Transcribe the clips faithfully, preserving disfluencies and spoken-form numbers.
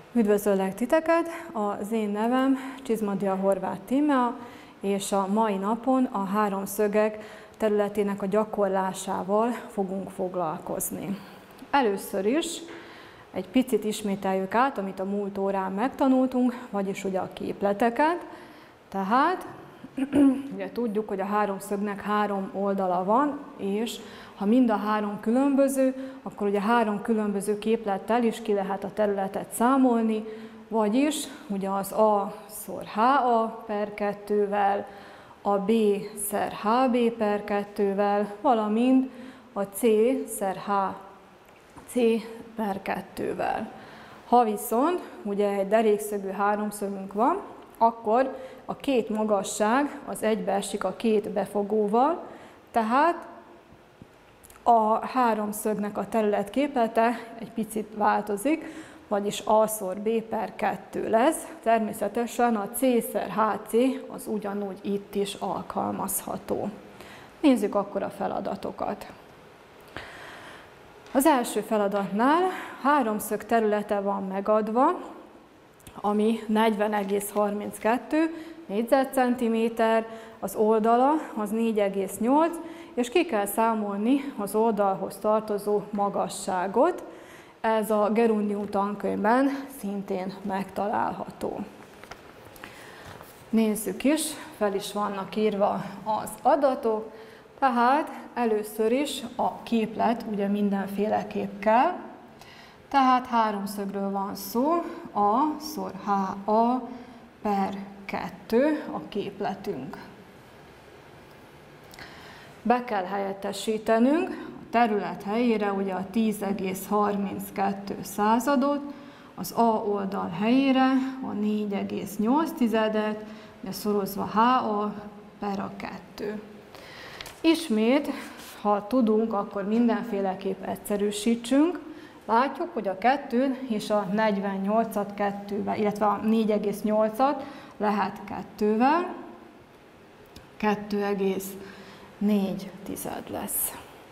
Üdvözöllek titeket! Az én nevem Csizmadia Horváth Tímea, és a mai napon a háromszögek területének a gyakorlásával fogunk foglalkozni. Először is egy picit ismételjük át, amit a múlt órán megtanultunk, vagyis ugye a képleteket. Tehát ugye tudjuk, hogy a háromszögnek három oldala van, és ha mind a három különböző, akkor ugye három különböző képlettel is ki lehet a területet számolni, vagyis ugye az A szor há á per kettővel, a B szer há bé per kettővel, valamint a C szer há cé per kettővel. Ha viszont ugye egy derékszögű háromszögünk van, akkor a két magasság az egybeesik a két befogóval, tehát a háromszögnek a területképlete egy picit változik, vagyis A szor B per kettő lesz. Természetesen a C szer há cé az ugyanúgy itt is alkalmazható. Nézzük akkor a feladatokat. Az első feladatnál háromszög területe van megadva, ami negyven egész harminckettő négyzetcentiméter, az oldala az négy egész nyolc, és ki kell számolni az oldalhoz tartozó magasságot. Ez a Gerundium tankönyvben szintén megtalálható. Nézzük is, fel is vannak írva az adatok, tehát először is a képlet ugye mindenféleképp kell. Tehát háromszögről van szó, A szor há á per kettő a képletünk. Be kell helyettesítenünk a terület helyére ugye a tíz egész harminckettő századot, az A oldal helyére a négy egész nyolc tizedet, ugye szorozva há á per a kettő. Ismét, ha tudunk, akkor mindenféleképp egyszerűsítsünk. Látjuk, hogy a kettő és a negyvennyolcat kettővel, illetve a négy egész nyolcat lehet kettővel, kettő egész négy tized lesz.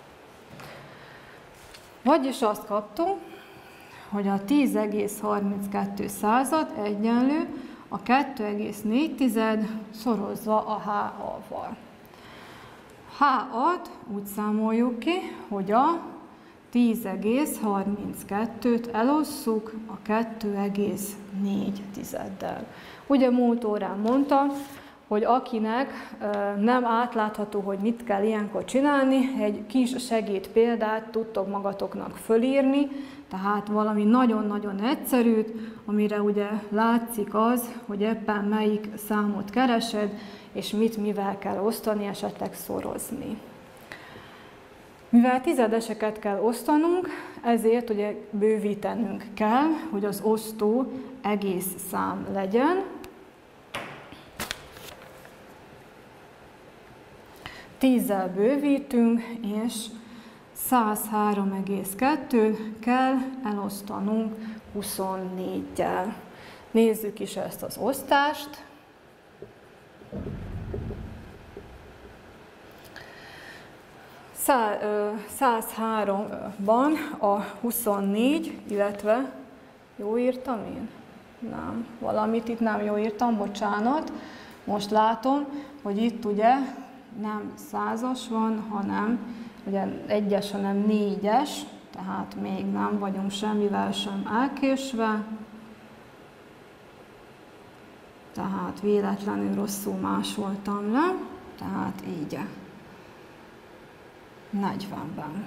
Vagyis azt kaptunk, hogy a tíz egész harminckettő század egyenlő a kettő egész négy tized szorozva a há á-val. há á-t úgy számoljuk ki, hogy a tíz egész harminckettőt elosszuk a kettő egész négy tizeddel. Ugye múlt órán mondtam, hogy akinek nem átlátható, hogy mit kell ilyenkor csinálni, egy kis segít példát tudtok magatoknak fölírni, tehát valami nagyon-nagyon egyszerűt, amire ugye látszik az, hogy éppen melyik számot keresed, és mit mivel kell osztani, esetleg szorozni. Mivel tizedeseket kell osztanunk, ezért ugye bővítenünk kell, hogy az osztó egész szám legyen. tízzel bővítünk, és száz három egész kettő kell elosztanunk huszonnégyel. Nézzük is ezt az osztást. száz háromban a huszonnégy, illetve jó írtam én? Nem, valamit itt nem jó írtam, bocsánat. Most látom, hogy itt ugye nem százas van, hanem ugye egyes, hanem négyes, tehát még nem vagyunk semmivel sem elkésve. Tehát véletlenül rosszul másoltam le, tehát így. negyvenben.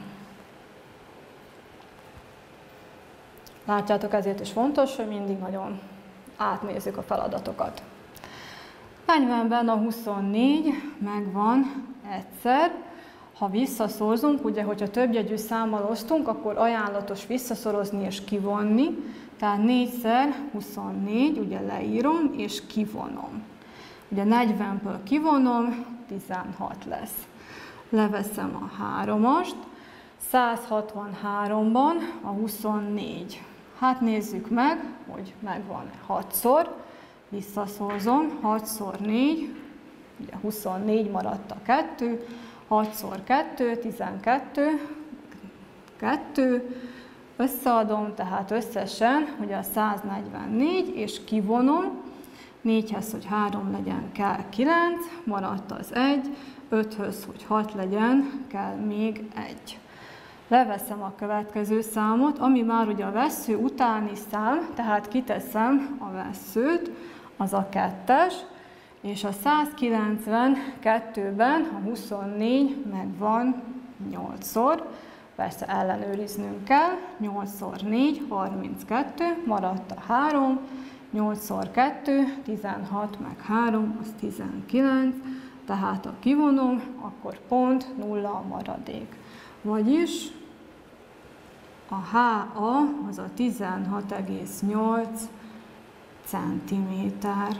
Látjátok, ezért is fontos, hogy mindig nagyon átnézzük a feladatokat. negyvenben a huszonnégy megvan egyszer. Ha visszaszorzunk, ugye, hogyha többjegyű számmal osztunk, akkor ajánlatos visszaszorozni és kivonni. Tehát négyszer huszonnégy, ugye leírom és kivonom. Ugye negyvenből kivonom, tizenhat lesz. Leveszem a háromast, száz hatvanháromban a huszonnégy. Hát nézzük meg, hogy megvan hatszor, visszaszorzom, hatszor négy, ugye huszonnégy maradt a kettő, hatszor kettő, tizenkettő, kettő, összeadom, tehát összesen ugye a száznegyvennégy, és kivonom, négyhez, hogy három legyen, kell kilenc, maradt az egy, öthöz, hogy hat legyen, kell még egy. Leveszem a következő számot, ami már ugye a vessző utáni szám, tehát kiteszem a vesszőt, az a kettes, és a százkilencvenkettőben a huszonnégy megvan nyolcszor, persze ellenőriznünk kell, nyolcszor négy, harminckettő, maradt a három, nyolcszor kettő, tizenhat, meg három, az tizenkilenc, tehát ha kivonom, akkor pont nulla a maradék. Vagyis a há á az a tizenhat egész nyolc centiméter.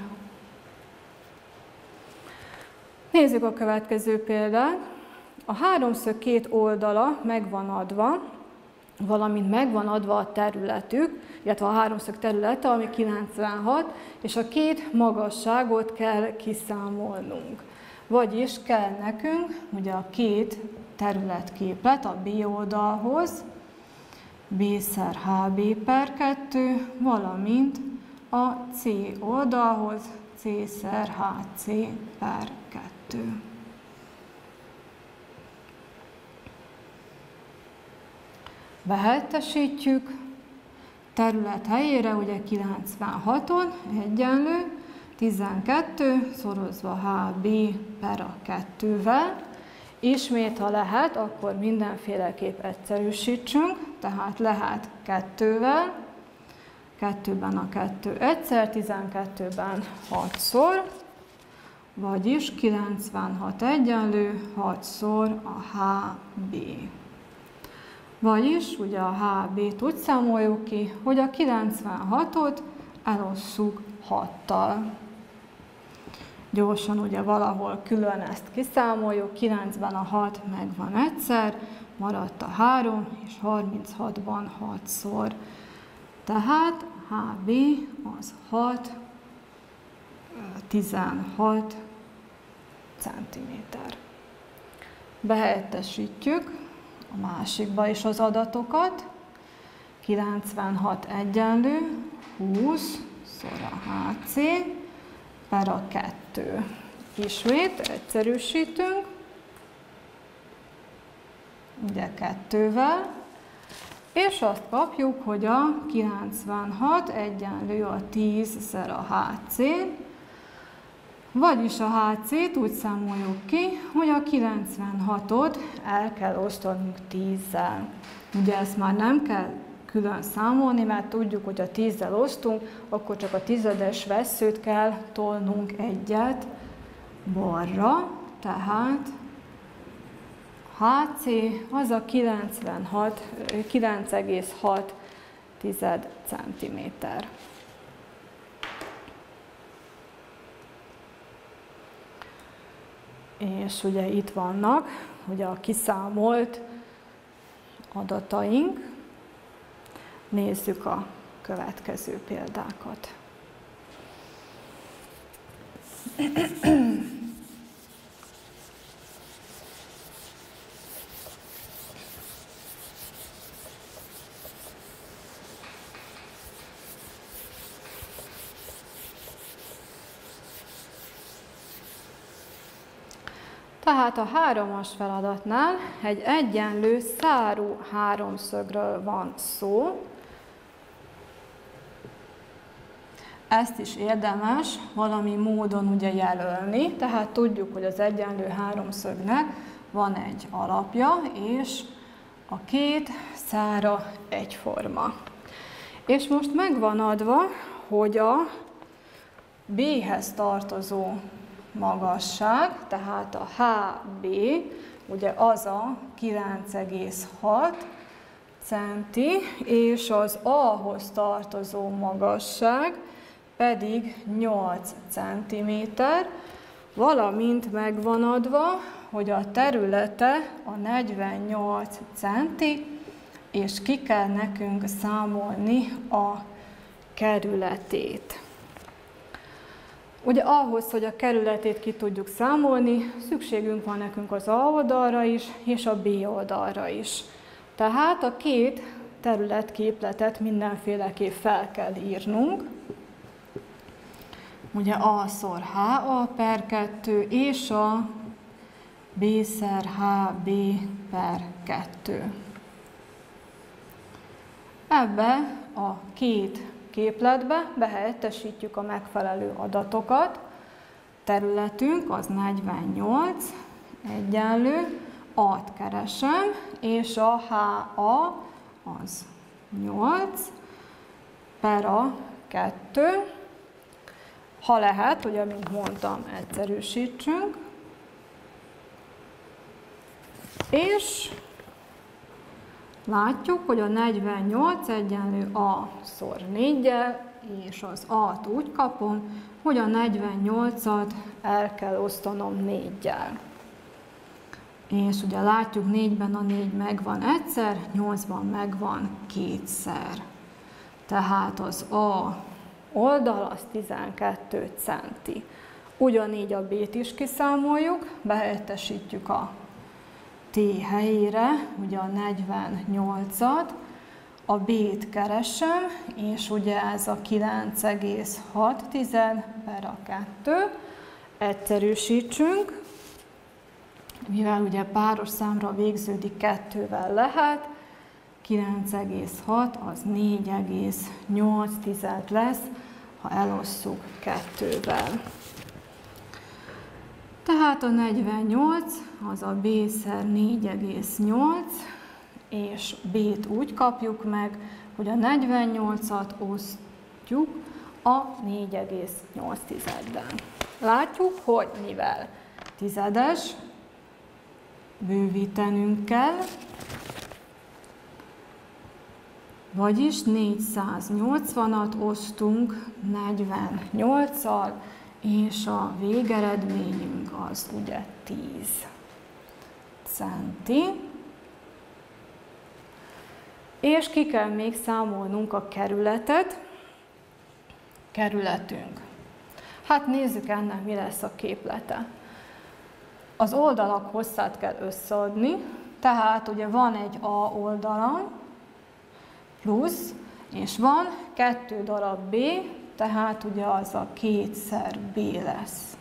Nézzük a következő példát. A háromszög két oldala meg van adva, valamint meg van adva a területük, illetve a háromszög területe, ami kilencvenhat, és a két magasságot kell kiszámolnunk. Vagyis kell nekünk ugye a két területképlet a B oldalhoz, B szer há bé per kettő, valamint a C oldalhoz, C szer há cé per kettő. Behelyettesítjük, terület helyére ugye kilencvenhaton egyenlő, tizenkettő szorozva há bé per a kettővel. Ismét, ha lehet, akkor mindenféleképp egyszerűsítsünk, tehát lehet kettővel, kettőben a kettő egyszer, tizenkettőben hatszor, vagyis kilencvenhat egyenlő hatszor a há bé. Vagyis ugye a há bét úgy számoljuk ki, hogy a kilencvenhatot elosszuk hattal. Gyorsan ugye valahol külön ezt kiszámoljuk, kilencben a hat megvan egyszer, maradt a három, és harminchatban hatszor. Tehát a há bé az hat, tizenhat centiméter. Behelyettesítjük a másikba is az adatokat. kilencvenhat egyenlő húsz szor a há cé per a kettő. Ismét egyszerűsítünk, ugye kettővel, és azt kapjuk, hogy a kilencvenhat egyenlő a tíz szer a há cé, vagyis a há cét úgy számoljuk ki, hogy a kilencvenhatot el kell osztanunk tízzel. Ugye ezt már nem kell külön számolni, mert tudjuk, hogy ha tízzel osztunk, akkor csak a tizedes vesszőt kell tolnunk egyet balra, tehát há cé az a kilencvenhat, kilenc egész hat centiméter. És ugye itt vannak ugye a kiszámolt adataink. Nézzük a következő példákat. Tehát a hármas feladatnál egy egyenlő szárú háromszögről van szó. Ezt is érdemes valami módon ugye jelölni, tehát tudjuk, hogy az egyenlő háromszögnek van egy alapja, és a két szára egyforma. És most megvan adva, hogy a B-hez tartozó magasság, tehát a há bé, ugye az a kilenc egész hat centi, és az A-hoz tartozó magasság pedig nyolc centiméter, valamint megvan adva, hogy a területe a negyvennyolc centi, és ki kell nekünk számolni a kerületét. Ugye ahhoz, hogy a kerületét ki tudjuk számolni, szükségünk van nekünk az A oldalra is, és a B oldalra is. Tehát a két területképletet mindenféleképp fel kell írnunk. Ugye A szor há á per kettő és a B szer há bé per kettő. Ebbe a két képletbe behelyettesítjük a megfelelő adatokat. Területünk az negyvennyolc, egyenlő, A-t keresem, és a há á az nyolc, per a kettő. Ha lehet, ugye, mint mondtam, egyszerűsítsünk, és látjuk, hogy a negyvennyolc egyenlő A szor néggyel, és az A-t úgy kapom, hogy a negyvennyolcat el kell osztanom néggyel. És ugye látjuk, négyben a négy megvan egyszer, nyolcban megvan kétszer. Tehát az A oldal az tizenkét centi. Ugyanígy a B-t is kiszámoljuk, behelyettesítjük a T helyére, ugye a negyvennyolcat, a B-t keresem, és ugye ez a kilenc egész hat per a kettő, egyszerűsítsünk, mivel ugye páros számra végződik, kettővel lehet, kilenc egész hat az négy egész nyolc lesz, ha elosszuk kettővel. Tehát a negyvennyolc az a B szer négy egész nyolc, és B-t úgy kapjuk meg, hogy a negyvennyolcat osztjuk a négy egész nyolc-del. Látjuk, hogy mivel tizedes, bővítenünk kell, vagyis négyszáznyolcvanat osztunk negyvennyolccal, és a végeredményünk az ugye tíz centi. És ki kell még számolnunk a kerületet. Kerületünk. Hát nézzük ennek, mi lesz a képlete. Az oldalak hosszát kell összeadni, tehát ugye van egy A oldalam, plusz, és van kettő darab B, tehát ugye az a kétszer B lesz.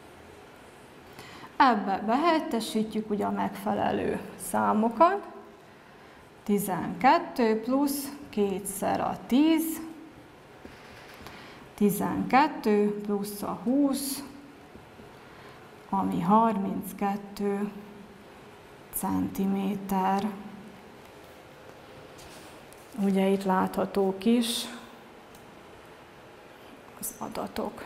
Ebbe behelyettesítjük ugye a megfelelő számokat. tizenkettő plusz kétszer a tíz, tizenkettő plusz a húsz, ami harminckettő centiméter. Ugye itt láthatók is az adatok.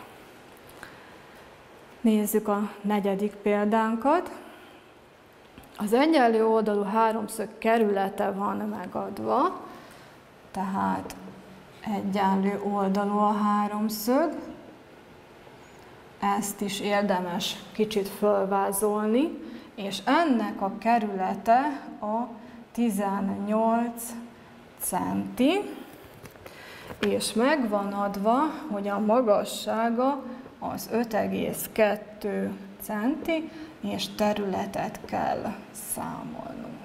Nézzük a negyedik példánkat. Az egyenlő oldalú háromszög kerülete van megadva, tehát egyenlő oldalú a háromszög. Ezt is érdemes kicsit fölvázolni, és ennek a kerülete a tizennyolc centi, és meg van adva, hogy a magassága az öt egész kettő centi, és területet kell számolnunk.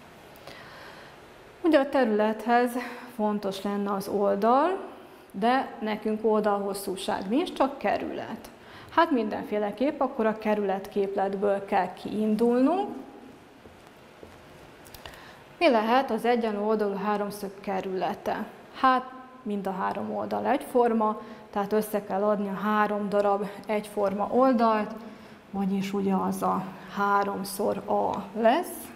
Ugye a területhez fontos lenne az oldal, de nekünk oldalhosszúság nincs, csak kerület. Hát mindenféleképp akkor a kerületképletből kell kiindulnunk. Mi lehet az egyenlő oldalú háromszög kerülete? Hát mind a három oldal egyforma, tehát össze kell adni a három darab egyforma oldalt, vagyis ugye az a háromszor A lesz.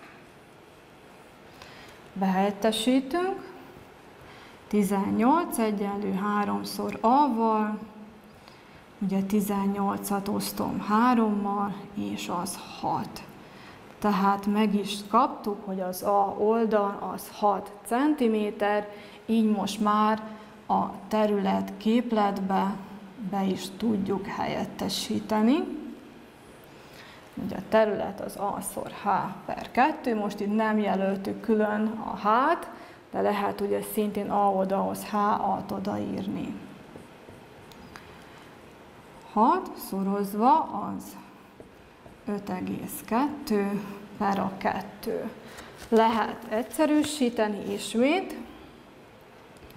Behelyettesítünk. tizennyolc egyenlő háromszor A-val, ugye tizennyolcat osztom hárommal, és az hat. Tehát meg is kaptuk, hogy az A oldal az hat centiméter, így most már a terület képletbe be is tudjuk helyettesíteni. Ugye a terület az A szor H per kettő, most itt nem jelöltük külön a H-t, de lehet ugye szintén A oldalhoz H A-t odaírni. hat szorozva az öt egész kettő per a kettő. Lehet egyszerűsíteni ismét,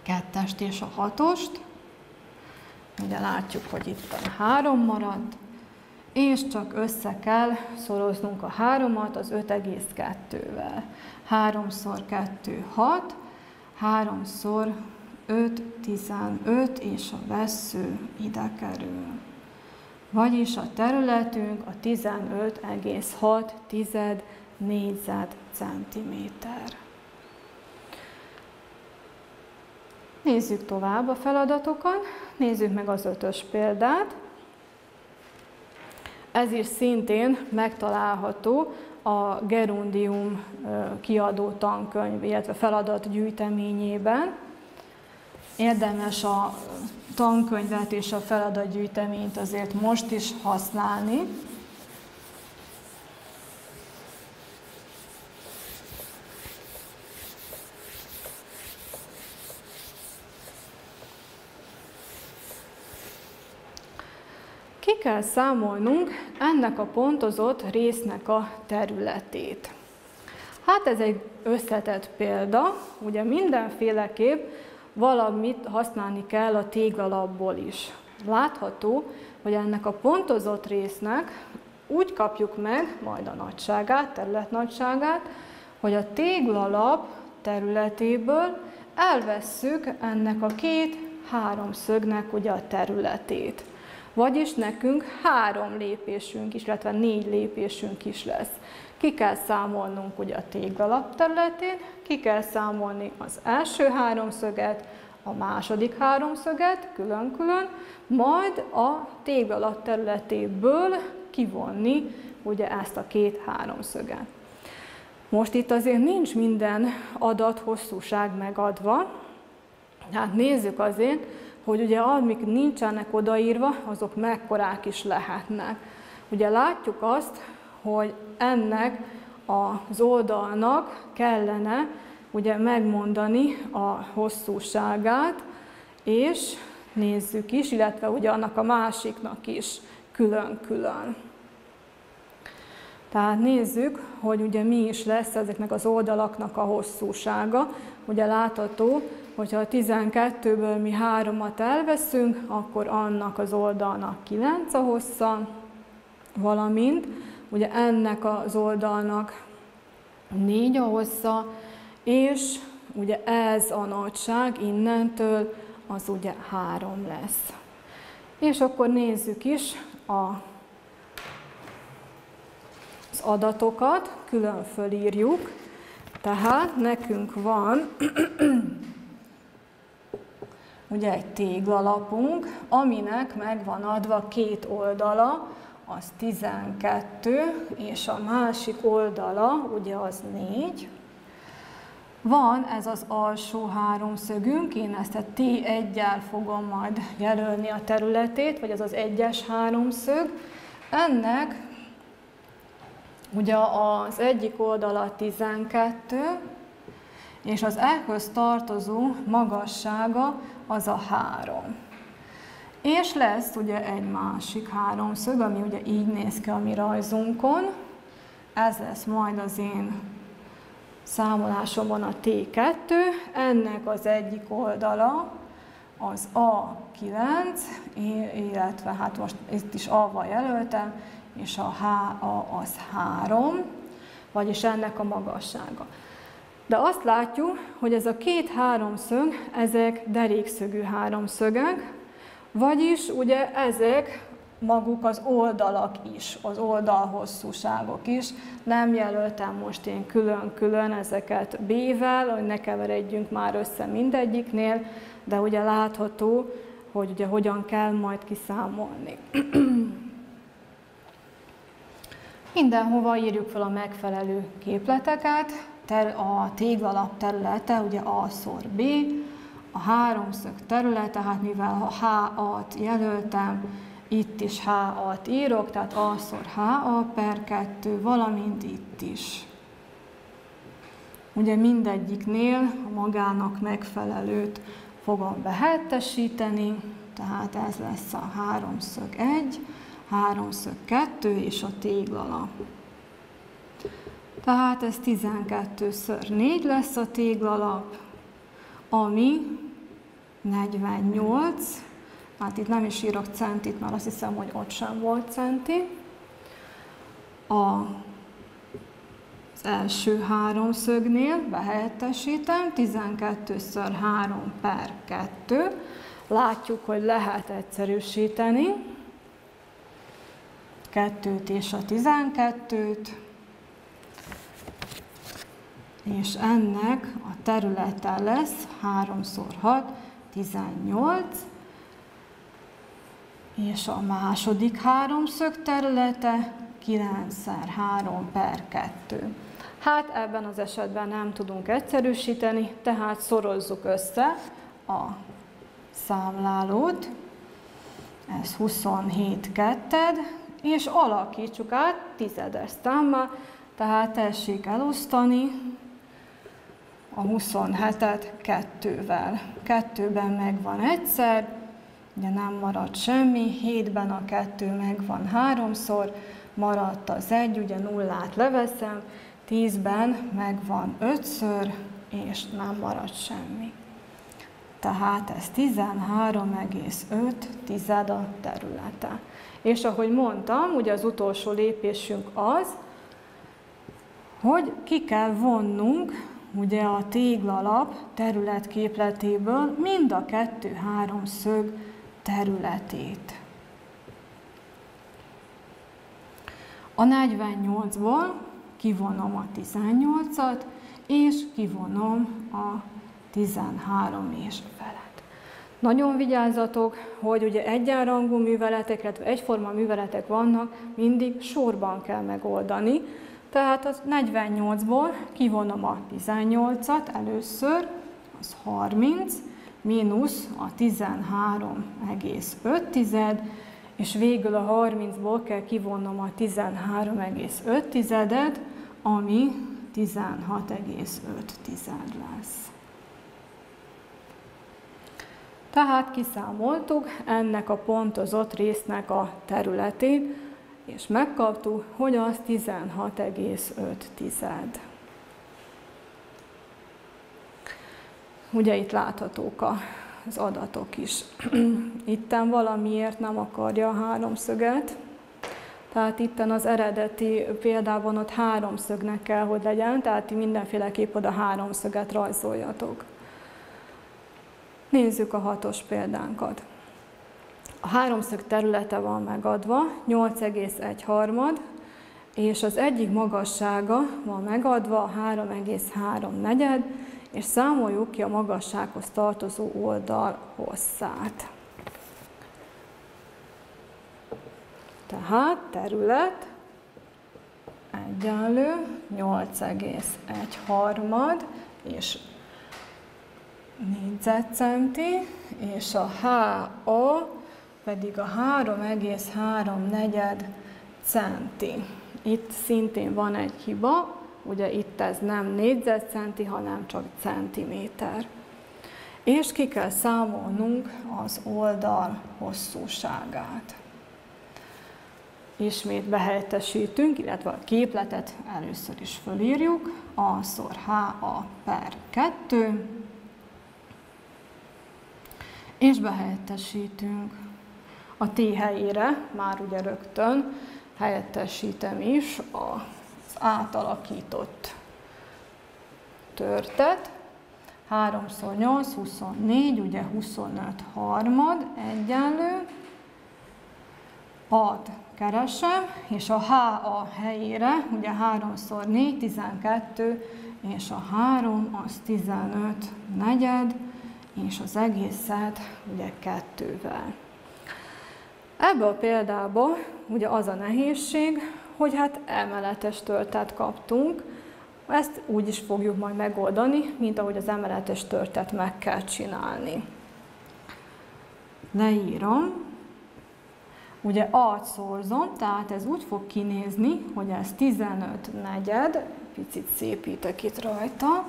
kettest és a hatost. Ugye látjuk, hogy itt a három marad, és csak össze kell szoroznunk a háromat az öt egész kettővel. háromszor kettő hat, háromszor öt tizenöt, és a vessző ide kerül. Vagyis a területünk a tizenöt egész hat négyzetcentiméter. Nézzük tovább a feladatokon, nézzük meg az ötös példát. Ez is szintén megtalálható a Gerundium kiadó tankönyv, illetve feladatgyűjteményében. Érdemes a tankönyvet és a feladatgyűjteményt azért most is használni. Ki kell számolnunk ennek a pontozott résznek a területét. Hát ez egy összetett példa, ugye mindenféleképp valamit használni kell a téglalapból is. Látható, hogy ennek a pontozott résznek úgy kapjuk meg majd a nagyságát, területnagyságát, hogy a téglalap területéből elvesszük ennek a két háromszögnek ugye a területét. Vagyis nekünk három lépésünk is, illetve négy lépésünk is lesz. Ki kell számolnunk ugye a téglalap területén, ki kell számolni az első háromszöget, a második háromszöget külön-külön, majd a téglalap területéből kivonni ugye ezt a két háromszöget. Most itt azért nincs minden adat hosszúság megadva, hát nézzük azért, hogy ugye amik nincsenek odaírva, azok mekkorák is lehetnek. Ugye látjuk azt, hogy ennek az oldalnak kellene ugye megmondani a hosszúságát, és nézzük is, illetve ugye annak a másiknak is külön-külön. Tehát nézzük, hogy ugye mi is lesz ezeknek az oldalaknak a hosszúsága. Ugye látható, hogyha a tizenkettőből mi háromat elveszünk, akkor annak az oldalnak kilenc a hossza, valamint ugye ennek az oldalnak négy a hossza, és ugye ez a nagyság innentől az ugye három lesz. És akkor nézzük is a, az adatokat, külön fölírjuk. Tehát nekünk van ugye egy téglalapunk, aminek meg van adva két oldala, az tizenkettő, és a másik oldala ugye az négy. Van ez az alsó háromszögünk, én ezt a té egyel fogom majd jelölni a területét, vagy az az egyes háromszög. Ennek ugye az egyik oldala tizenkettő, és az ehhez tartozó magassága az a három. És lesz ugye egy másik háromszög, ami ugye így néz ki a mi rajzunkon. Ez lesz majd az én számolásomon a té kettő, ennek az egyik oldala az á kilenc, illetve hát most itt is á-val jelöltem, és a há á az három, vagyis ennek a magassága. De azt látjuk, hogy ez a két háromszög, ezek derékszögű háromszögek, vagyis ugye ezek maguk az oldalak is, az oldalhosszúságok is. Nem jelöltem most én külön-külön ezeket bé-vel, hogy ne keveredjünk már össze mindegyiknél, de ugye látható, hogy ugye hogyan kell majd kiszámolni. Mindenhova írjuk fel a megfelelő képleteket. A téglalap területe ugye á-szor bé, a háromszög területe, hát mivel a há á-t jelöltem, itt is há á-t írok, tehát á-szor há á per kettő, valamint itt is. Ugye mindegyiknél a magának megfelelőt fogom behelyettesíteni, tehát ez lesz a háromszög egy, háromszög kettő és a téglalap. Tehát ez tizenkettőször négy lesz a téglalap, ami negyvennyolc, hát itt nem is írok centit, mert azt hiszem, hogy ott sem volt centi. A Az első háromszögnél behelyettesítem, tizenkettőször három per kettő. Látjuk, hogy lehet egyszerűsíteni. kettőt és a tizenkettőt. És ennek a területe lesz háromszor hat, tizennyolc. És a második háromszög területe kilencszer három per kettő. Hát ebben az esetben nem tudunk egyszerűsíteni, tehát szorozzuk össze a számlálót. Ez huszonhét ketted, és alakítsuk át tizedes számmá, tehát tessék elosztani a huszonhetet kettővel. kettőben megvan egyszer, ugye nem marad semmi, hétben a kettő megvan háromszor, maradt az egy, ugye nullát leveszem, tízben megvan ötször, és nem marad semmi. Tehát ez tizenhárom egész öt tized a területe. És ahogy mondtam, ugye az utolsó lépésünk az, hogy ki kell vonnunk ugye a téglalap területképletéből mind a kettő-három szög területét. A negyvennyolcból kivonom a tizennyolcat, és kivonom a tizenhárom és felet. Nagyon vigyázzatok, hogy ugye egyenrangú műveletek, illetve egyforma műveletek vannak, mindig sorban kell megoldani. Tehát a negyvennyolcból kivonom a tizennyolcat először, az harminc, mínusz a tizenhárom egész öt tized, és végül a harmincból kell kivonnom a tizenhárom egész öt tizedet, ami tizenhat egész öt tized lesz. Tehát kiszámoltuk ennek a pontozott résznek a területét, és megkaptuk, hogy az tizenhat egész öt tized. Ugye itt láthatók az adatok is. Itten valamiért nem akarja a háromszöget, tehát itten az eredeti példában ott háromszögnek kell, hogy legyen, tehát ti mindenféleképp oda háromszöget rajzoljatok. Nézzük a hatos példánkat. A háromszög területe van megadva, nyolc egész egy harmad, és az egyik magassága van megadva, három egész három negyed, és számoljuk ki a magassághoz tartozó oldal hosszát. Tehát terület egyenlő nyolc egész egy harmad, és négyzetcenti, és a há á pedig a három egész három negyed centi. Itt szintén van egy hiba, ugye itt ez nem négyzetcenti, hanem csak centiméter. És ki kell számolnunk az oldal hosszúságát. Ismét behelyettesítünk, illetve a képletet először is fölírjuk, A-szor há á per kettő, és behelyettesítünk. A T helyére már ugye rögtön helyettesítem is az átalakított törtet. háromszor nyolc, huszonnégy, ugye huszonöt harmad egyenlő. A-t keresem, és a há á helyére, ugye háromszor négy, tizenkettő, és a három az tizenöt negyed, és az egészet ugye kettővel. Ebbe a példába ugye az a nehézség, hogy hát emeletes törtet kaptunk. Ezt úgy is fogjuk majd megoldani, mint ahogy az emeletes törtet meg kell csinálni. Leírom. Ugye A-t szorzom, tehát ez úgy fog kinézni, hogy ez tizenöt negyed, picit szépítek itt rajta,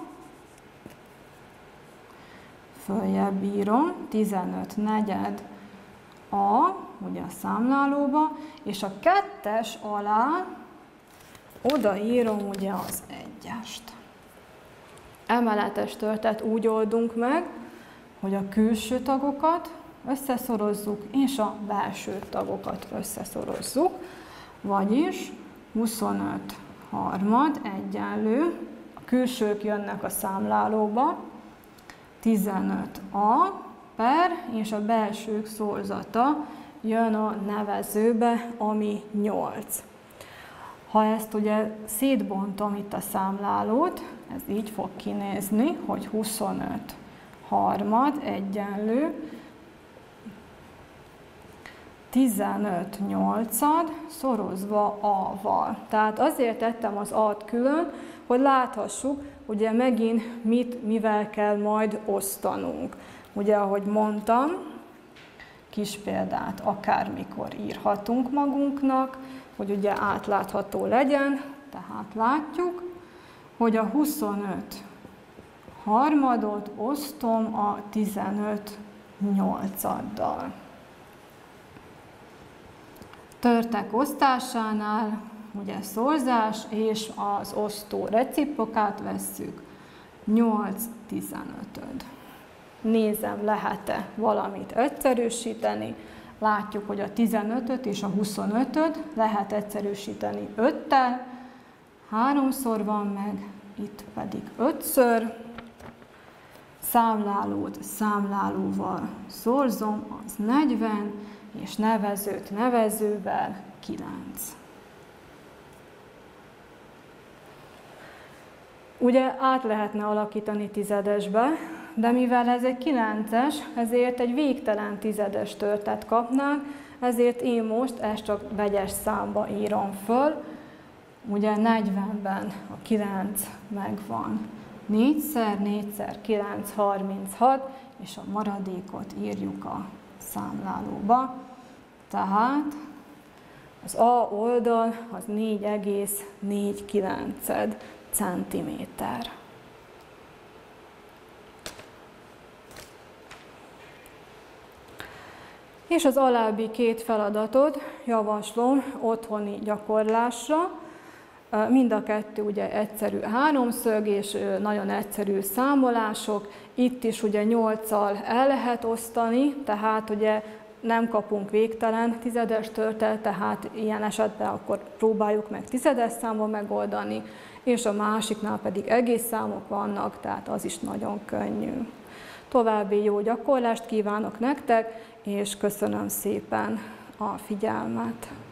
följebb írom, tizenöt negyed A, ugye a számlálóba, és a kettes alá odaírom ugye az egyest. Emeletes törtet úgy oldunk meg, hogy a külső tagokat összeszorozzuk, és a belső tagokat összeszorozzuk, vagyis huszonöt harmad egyenlő, a külsők jönnek a számlálóba, tizenöt a per, és a belsők szorzata jön a nevezőbe, ami nyolc. Ha ezt ugye szétbontom itt a számlálót, ez így fog kinézni, hogy huszonöt harmad egyenlő, tizenöt nyolcad szorozva a-val. Tehát azért tettem az a-t külön, hogy láthassuk, ugye megint mit, mivel kell majd osztanunk. Ugye, ahogy mondtam, kis példát akármikor írhatunk magunknak, hogy ugye átlátható legyen, tehát látjuk, hogy a huszonöt harmadot osztom a tizenöt nyolcaddal. Törtek osztásánál ugye szorzás és az osztó reciprokát vesszük, nyolc tizenötöd. Nézem, lehet-e valamit egyszerűsíteni. Látjuk, hogy a tizenötöt és a huszonötöt lehet egyszerűsíteni öttel, háromszor van meg, itt pedig ötször. Számlálót számlálóval szorzom, az negyven, és nevezőt nevezővel kilenc. Ugye át lehetne alakítani tizedesbe, de mivel ez egy kilences, ezért egy végtelen tizedes törtet kapnánk, ezért én most ezt csak vegyes számba írom föl. Ugye negyvenben a kilenc megvan négyszer, négyszer kilenc, harminchat, és a maradékot írjuk a számlálóba. Tehát az A oldal az négy egész négyvenkilenc centiméter. És az alábbi két feladatot javaslom otthoni gyakorlásra. Mind a kettő ugye egyszerű háromszög és nagyon egyszerű számolások. Itt is ugye nyolccal el lehet osztani, tehát ugye nem kapunk végtelen tizedes törtet, tehát ilyen esetben akkor próbáljuk meg tizedes számban megoldani, és a másiknál pedig egész számok vannak, tehát az is nagyon könnyű. További jó gyakorlást kívánok nektek, és köszönöm szépen a figyelmet!